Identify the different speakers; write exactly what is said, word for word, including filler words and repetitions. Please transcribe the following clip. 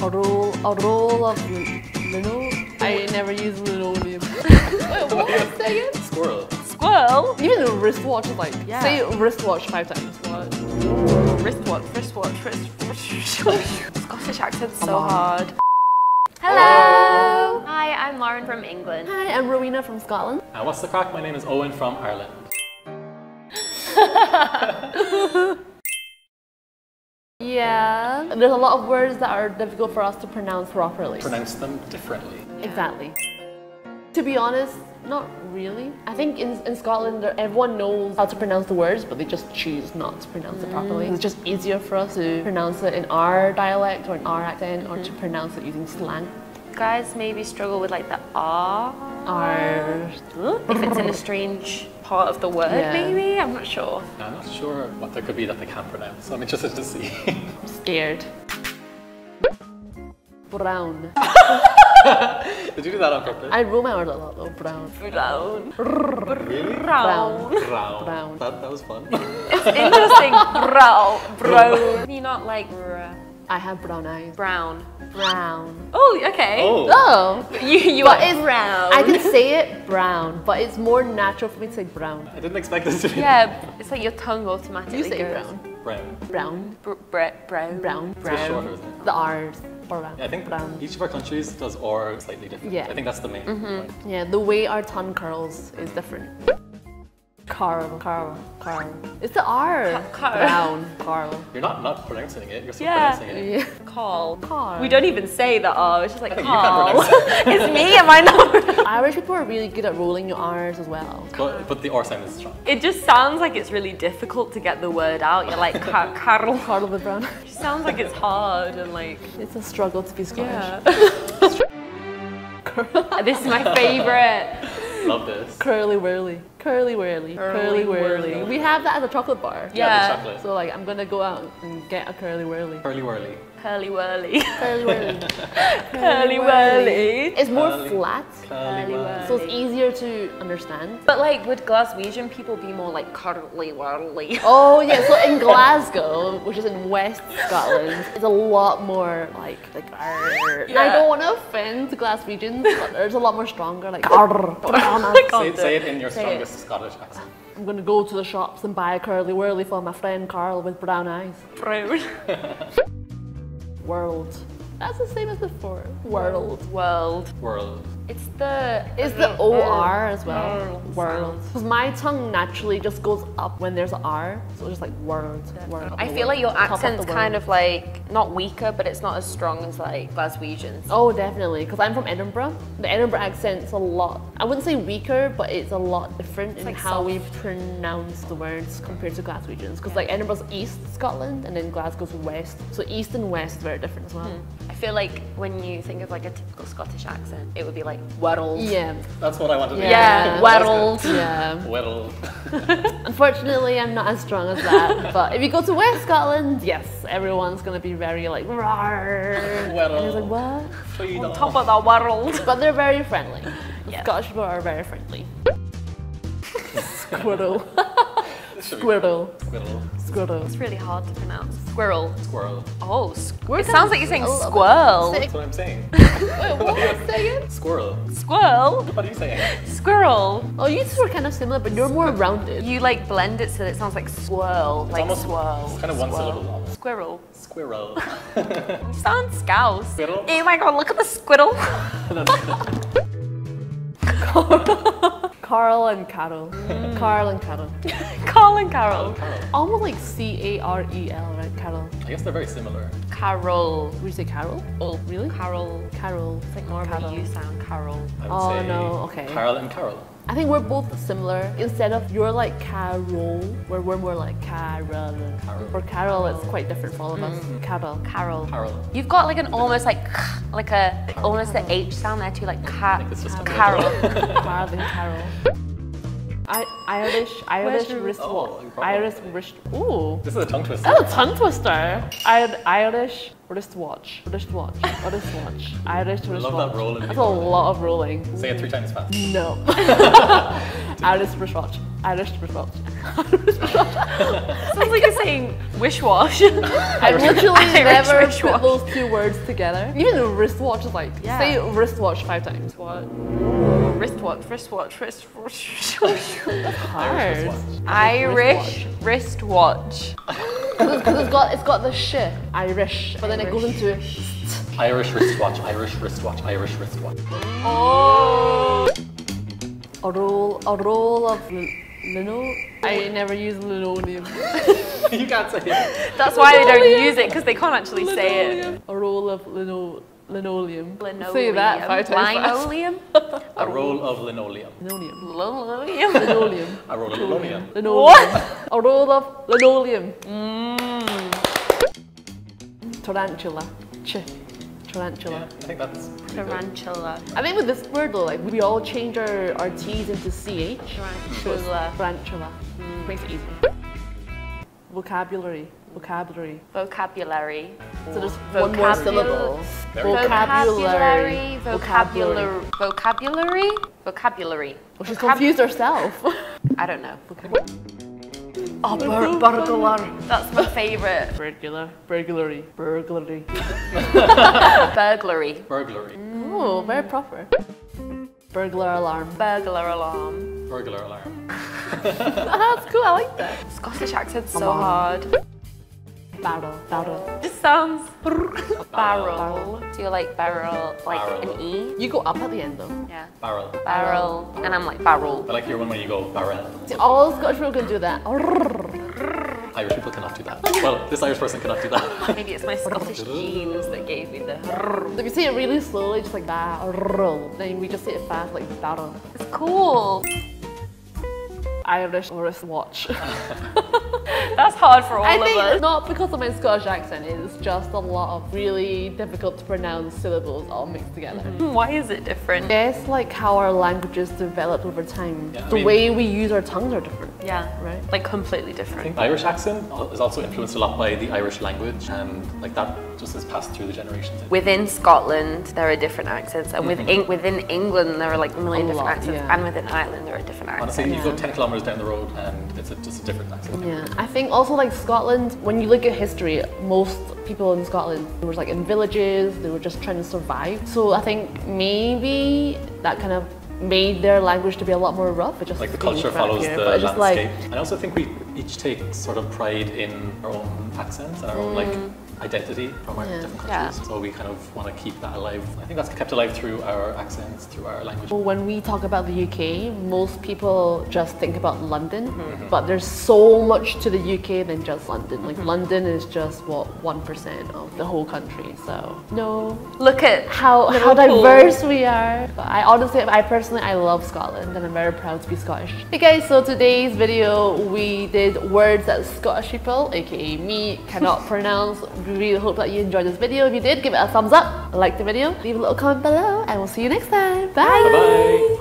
Speaker 1: A roll, a roll of lino. I never use linoleum. Wait, what? Say it.
Speaker 2: Squirrel.
Speaker 3: Squirrel?
Speaker 1: Even a wristwatch is like,
Speaker 3: Yeah.
Speaker 1: say wristwatch five times. What?
Speaker 3: Wristwatch, wristwatch, wristwatch. Scottish accent's so
Speaker 1: on.
Speaker 3: hard. Hello! Hi, I'm Lauren from England.
Speaker 1: Hi, I'm Rowena from Scotland.
Speaker 2: Uh, what's the crack? My name is Owen from Ireland.
Speaker 1: Yeah. There's a lot of words that are difficult for us to pronounce properly.
Speaker 2: Pronounce them differently.
Speaker 1: Exactly. To be honest, not really. I think in, in Scotland, there- everyone knows how to pronounce the words, but they just choose not to pronounce it properly. It's just easier for us to pronounce it in our dialect or in our accent, or to pronounce it using slang.
Speaker 3: Guys maybe struggle with like the R.
Speaker 1: Our...
Speaker 3: If it's in a strange part of the word,
Speaker 1: Yeah.
Speaker 3: maybe? I'm not sure.
Speaker 2: I'm not sure what there could be that they can't pronounce, so I'm interested to see.
Speaker 1: I'm scared. Brown.
Speaker 2: Did you do that on purpose?
Speaker 1: I roll my R's a lot though. Brown.
Speaker 3: Brown.
Speaker 2: Really?
Speaker 3: Brown.
Speaker 2: Brown.
Speaker 1: Brown.
Speaker 2: That, that was fun.
Speaker 3: It's interesting. Brown. Brown. You not like br-
Speaker 1: I have brown eyes.
Speaker 3: brown.
Speaker 1: Brown.
Speaker 3: Oh, okay.
Speaker 2: Oh.
Speaker 1: Oh!
Speaker 3: You, you
Speaker 1: But
Speaker 3: are
Speaker 1: it's-
Speaker 3: brown.
Speaker 1: I can say it brown, but it's more natural for me to say brown.
Speaker 2: I didn't expect this to be
Speaker 3: Yeah, it's like your tongue automatically
Speaker 1: You say
Speaker 3: goes.
Speaker 1: brown.
Speaker 2: brown.
Speaker 1: Brown.
Speaker 3: Br- bre- brown.
Speaker 1: Brown.
Speaker 2: It's a bit shorter, isn't it?
Speaker 1: The R's. Brown.
Speaker 2: Yeah, I think
Speaker 1: brown.
Speaker 2: each of our countries does or slightly different.
Speaker 1: Yeah.
Speaker 2: I think that's the main point.
Speaker 1: Yeah, the way our tongue curls is different. Carl, Carl, Carl. It's the R.
Speaker 3: Carl.
Speaker 1: Brown, Carl.
Speaker 2: You're not not pronouncing it, you're still
Speaker 3: Yeah.
Speaker 2: pronouncing it.
Speaker 1: Yeah.
Speaker 3: Carl.
Speaker 1: Carl.
Speaker 3: We don't even say the R, it's just like
Speaker 2: I think you can't
Speaker 3: Carl.
Speaker 2: pronounce
Speaker 3: It's me, am I not?
Speaker 1: Irish people are really good at rolling your R's as well.
Speaker 2: But, but the R sound is strong.
Speaker 3: It just sounds like it's really difficult to get the word out. You're like, Car- Carl.
Speaker 1: Carl with brown.
Speaker 3: It sounds like it's hard and like,
Speaker 1: It's a struggle to be Scottish.
Speaker 3: yeah. This is my favorite.
Speaker 2: Love this.
Speaker 1: Curly whirly. Curly whirly. Curly
Speaker 3: Curly
Speaker 1: whirly.
Speaker 3: whirly.
Speaker 1: We have that as a chocolate bar.
Speaker 2: Yeah,
Speaker 3: Yeah.
Speaker 2: the chocolate.
Speaker 1: So like I'm gonna go out and get a curly whirly.
Speaker 2: Curly whirly.
Speaker 3: Curly whirly.
Speaker 1: Curly whirly.
Speaker 3: Curly whirly.
Speaker 1: It's more
Speaker 2: Curly-
Speaker 1: flat,
Speaker 2: Curly whirly.
Speaker 1: so it's easier to understand.
Speaker 3: But like, would Glaswegian people be more like curly whirly?
Speaker 1: Oh yeah, so in Glasgow, which is in West Scotland, it's a lot more like like arr. And I
Speaker 3: Yeah.
Speaker 1: don't want to offend Glaswegians, but there's a lot more stronger like arr.
Speaker 2: Say, say it in your
Speaker 1: Say
Speaker 2: strongest Scottish accent.
Speaker 1: I'm gonna go to the shops and buy a curly whirly for my friend Carl with brown eyes.
Speaker 3: Brown.
Speaker 1: World. That's the same as before. World.
Speaker 3: World.
Speaker 2: World.
Speaker 3: It's the.
Speaker 1: It's the O R as well.
Speaker 3: World.
Speaker 1: World. Because my tongue naturally just goes up when there's an R, so it's just like world. World.
Speaker 3: I feel like your
Speaker 1: Top of the
Speaker 3: accent's
Speaker 1: world.
Speaker 3: kind of like not weaker, but it's not as strong as like Glaswegians.
Speaker 1: Oh, definitely. Because I'm from Edinburgh. The Edinburgh accent's a lot, I wouldn't say weaker, but it's a lot different in
Speaker 3: like
Speaker 1: how we
Speaker 3: soft.
Speaker 1: pronounce the words compared to Glaswegians. Because like Edinburgh's East Scotland and then Glasgow's West. So East and West is very different as well.
Speaker 3: I feel like when you think of like a typical Scottish accent, it would be like world.
Speaker 1: Yeah.
Speaker 2: That's what I wanted to
Speaker 1: Yeah.
Speaker 3: Yeah, world.
Speaker 1: Yeah.
Speaker 2: Whittle.
Speaker 1: Unfortunately, I'm not as strong as that. But if you go to West Scotland, yes, everyone's gonna be very like, rawr.
Speaker 2: Whittle.
Speaker 1: And it's like, what?
Speaker 3: On top of the world.
Speaker 1: But they're very friendly.
Speaker 3: Yeah.
Speaker 1: Scottish people are very friendly. Squirrel.
Speaker 2: Squirrel.
Speaker 1: Squirrel.
Speaker 2: Squirrel.
Speaker 1: Squirrel.
Speaker 3: It's really hard to pronounce. Squirrel.
Speaker 2: Squirrel.
Speaker 3: Oh, squ-
Speaker 1: We're
Speaker 3: it
Speaker 1: kind
Speaker 3: sounds
Speaker 1: of
Speaker 3: like you're saying
Speaker 1: a little bit
Speaker 3: squirrel.
Speaker 1: sick.
Speaker 2: That's what I'm saying.
Speaker 1: Wait, what? Say it.
Speaker 2: Squirrel.
Speaker 3: Squirrel.
Speaker 2: What are you saying?
Speaker 3: Squirrel.
Speaker 1: Oh, you two are kind of similar, but you're more rounded.
Speaker 3: You like blend it so that it sounds like swirl, like
Speaker 2: almost-
Speaker 3: swirl.
Speaker 2: it's kind of one
Speaker 3: swirl.
Speaker 2: syllable almost.
Speaker 3: Squirrel.
Speaker 2: Squirrel.
Speaker 3: You sound scouse.
Speaker 2: Squirrel?
Speaker 3: Oh my god, look at the squirrel.
Speaker 1: Carl and Carol. Carl and Carol.
Speaker 3: Carl and Carol.
Speaker 2: Carol.
Speaker 1: Almost like C A R E L, right? Carol.
Speaker 2: I guess they're very similar.
Speaker 3: Carol.
Speaker 1: Would you say Carol?
Speaker 3: Oh,
Speaker 1: Really?
Speaker 3: Carol.
Speaker 1: Carol.
Speaker 3: It's like more of a
Speaker 1: Carol.
Speaker 3: U sound, Carol.
Speaker 2: I would
Speaker 1: Oh,
Speaker 2: say
Speaker 1: no, okay.
Speaker 2: Carol and Carol.
Speaker 1: I think we're both similar. Instead of you're like Carol, where we're more like Carol.
Speaker 2: Carol.
Speaker 1: For Carol, it's quite different for all of us. Carol.
Speaker 3: Carol.
Speaker 2: Carol.
Speaker 3: You've got like an almost like like a almost an H sound there too, like ca-
Speaker 2: think it's just a
Speaker 3: Carol.
Speaker 1: Carol and Carol. I Irish Irish
Speaker 3: your-
Speaker 1: wristwatch.
Speaker 2: Oh, incredible.
Speaker 1: Irish wrist. Ooh.
Speaker 2: This is a tongue twister.
Speaker 1: That's a tongue twister. I- Irish wristwatch. Wristwatch. Wristwatch. Irish wristwatch.
Speaker 2: love that roll in
Speaker 1: That's a
Speaker 2: before.
Speaker 1: lot of rolling.
Speaker 2: Say it three times fast.
Speaker 1: No. Irish wristwatch. Irish wristwatch.
Speaker 3: Sounds like you're saying wish-wash.
Speaker 1: I literally
Speaker 3: Irish
Speaker 1: never
Speaker 3: wristwatch.
Speaker 1: put those two words together. Even a wristwatch is like,
Speaker 3: Yeah.
Speaker 1: say wristwatch five times.
Speaker 3: What? Wristwatch, wristwatch, wristwatch.
Speaker 1: Hard.
Speaker 3: Irish wristwatch.
Speaker 1: Because it's got, it's got the sh, Irish, but then it goes into
Speaker 2: Irish wristwatch, Irish wristwatch, Irish wristwatch.
Speaker 3: Oh.
Speaker 1: a roll, a roll of l- lino. I never use linoleum.
Speaker 2: You can't say it.
Speaker 3: That's why they don't use it, because they can't actually say it.
Speaker 1: Linoleum. A roll of lino, linoleum.
Speaker 3: Linoleum.
Speaker 1: Say that five times fast.
Speaker 3: Linoleum?
Speaker 2: A roll of linoleum.
Speaker 1: Linoleum.
Speaker 3: Linoleum.
Speaker 1: Linoleum.
Speaker 2: A roll of linoleum.
Speaker 1: Linoleum.
Speaker 3: What?
Speaker 1: A roll of linoleum.
Speaker 3: Mm.
Speaker 1: Tarantula. Ch. Tarantula.
Speaker 2: Yeah, I think that's pretty good.
Speaker 3: Tarantula.
Speaker 1: I think with this word though, like we all change our, our T's into C H.
Speaker 3: Tarantula.
Speaker 1: Tarantula. Makes it easy. Vocabulary. Vocabulary.
Speaker 3: Vocabulary.
Speaker 1: So there's one more
Speaker 3: Vocabulary.
Speaker 1: syllable.
Speaker 2: Very good.
Speaker 3: Vocabulary. Vocabulary. Vocabulary. Vocabulary.
Speaker 1: Well, she's
Speaker 3: Vocab-
Speaker 1: confused herself.
Speaker 3: I don't know.
Speaker 1: Oh, bur- burglar.
Speaker 3: That's my favorite.
Speaker 1: Burglar. Burglary. Burglary.
Speaker 3: Burglary.
Speaker 2: Burglary.
Speaker 1: Oh, very proper. Burglar alarm.
Speaker 3: Burglar alarm.
Speaker 2: Burglar alarm.
Speaker 1: That's cool, I like that.
Speaker 3: Scottish accent's so
Speaker 1: Alarm.
Speaker 3: hard.
Speaker 1: Barrel. Barrel.
Speaker 3: This sounds
Speaker 2: Barrel.
Speaker 3: barrel. Do you like barrel like
Speaker 2: Barrel.
Speaker 3: an E?
Speaker 1: You go up at the end though.
Speaker 3: Yeah.
Speaker 2: Barrel.
Speaker 3: Barrel. And I'm like barrel.
Speaker 2: I like your one when you go barrel.
Speaker 1: See, all Scottish people can do that.
Speaker 2: Irish people cannot do that. Well, this Irish person cannot do that.
Speaker 3: Maybe it's my Scottish genes that gave me the.
Speaker 1: If you say it really slowly, just like barrel, then we just say it fast, like barrel.
Speaker 3: It's cool.
Speaker 1: Irish wristwatch.
Speaker 3: That's hard for all
Speaker 1: I
Speaker 3: of
Speaker 1: think
Speaker 3: us.
Speaker 1: not because of my Scottish accent, it's just a lot of really difficult to pronounce syllables all mixed together.
Speaker 3: Why is it different?
Speaker 1: I guess like how our languages developed over time.
Speaker 2: Yeah, I
Speaker 1: the
Speaker 2: mean-
Speaker 1: way we use our tongues are different.
Speaker 3: Yeah.
Speaker 1: Right.
Speaker 3: Like completely
Speaker 2: I
Speaker 3: different.
Speaker 2: think Irish accent is also influenced a lot by the Irish language, and like that just is passed through the generations.
Speaker 3: Within Scotland, there are different accents, and within within England, there are like a million
Speaker 1: A
Speaker 3: different
Speaker 1: lot,
Speaker 3: accents,
Speaker 1: yeah.
Speaker 3: and within Ireland, there are different accents.
Speaker 2: Honestly, you go
Speaker 1: Yeah.
Speaker 2: ten kilometers down the road and it's a, just a different accent.
Speaker 1: Yeah, I think also like Scotland, when you look at history, most people in Scotland, they were like in villages, they were just trying to survive. So I think maybe that kind of made their language to be a lot more rough. It just
Speaker 2: Like the
Speaker 1: being
Speaker 2: culture
Speaker 1: crap
Speaker 2: follows
Speaker 1: here,
Speaker 2: the
Speaker 1: but it's just
Speaker 2: landscape.
Speaker 1: like,
Speaker 2: I also think we each take sort of pride in our own accents and our own like identity from our
Speaker 1: Yeah.
Speaker 2: different
Speaker 3: Yeah.
Speaker 2: countries. So we kind of want to keep that alive. I think that's kept alive through our accents, through our language.
Speaker 1: when we talk about the U K, most people just think about London, but there's so much to the U K than just London. Like London is just what one percent of the whole country. So no,
Speaker 3: Look at
Speaker 1: how how
Speaker 3: Liverpool.
Speaker 1: diverse we are. But I honestly, I personally, I love Scotland, and I'm very proud to be Scottish. Hey guys, so today's video we did words that Scottish people, aka me, cannot pronounce. We really hope that you enjoyed this video. If you did, give it a thumbs up, like the video, leave a little comment below, and we'll see you next time. Bye.
Speaker 2: Bye-bye.